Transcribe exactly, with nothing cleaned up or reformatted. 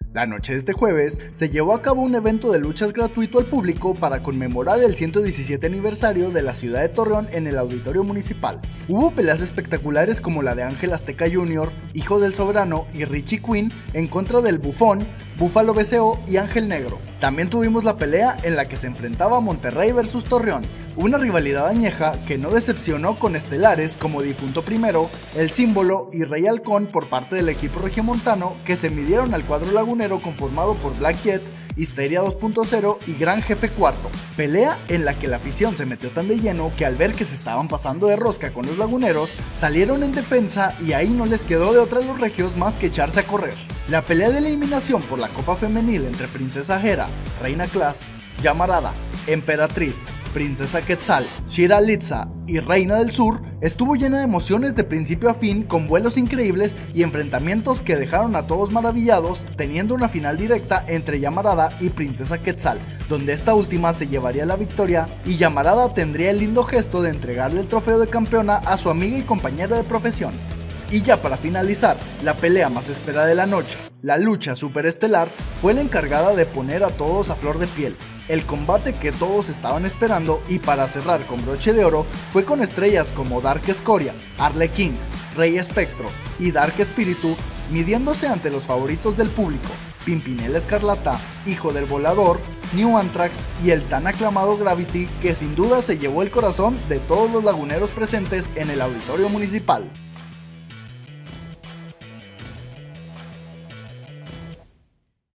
La noche de este jueves se llevó a cabo un evento de luchas gratuito al público para conmemorar el ciento diecisiete aniversario de la ciudad de Torreón en el Auditorio Municipal. Hubo peleas espectaculares como la de Ángel Azteca junior, Hijo del Soberano y Richie Quinn en contra del Bufón, Búfalo B C O y Ángel Negro. También tuvimos la pelea en la que se enfrentaba Monterrey versus Torreón, una rivalidad añeja que no decepcionó con estelares como Difunto Primero, El Símbolo y Rey Halcón por parte del equipo regiomontano, que se midieron al cuadro lagunero conformado por Black Jet, Histeria dos punto cero y Gran Jefe Cuarto. Pelea en la que la afición se metió tan de lleno que al ver que se estaban pasando de rosca con los laguneros, salieron en defensa y ahí no les quedó de otra a los regios más que echarse a correr. La pelea de eliminación por la Copa Femenil entre Princesa Hera, Reina Class, Llamarada, Emperatriz, Princesa Quetzal, Shira Litza y Reina del Sur estuvo llena de emociones de principio a fin, con vuelos increíbles y enfrentamientos que dejaron a todos maravillados, teniendo una final directa entre Llamarada y Princesa Quetzal, donde esta última se llevaría la victoria y Llamarada tendría el lindo gesto de entregarle el trofeo de campeona a su amiga y compañera de profesión. Y ya para finalizar, la pelea más esperada de la noche, la lucha superestelar, fue la encargada de poner a todos a flor de piel. El combate que todos estaban esperando, y para cerrar con broche de oro, fue con estrellas como Dark Escoria, Arlequín, Rey Espectro y Dark Espíritu, midiéndose ante los favoritos del público, Pimpinela Escarlata, Hijo del Volador, New Anthrax y el tan aclamado Gravity, que sin duda se llevó el corazón de todos los laguneros presentes en el Auditorio Municipal.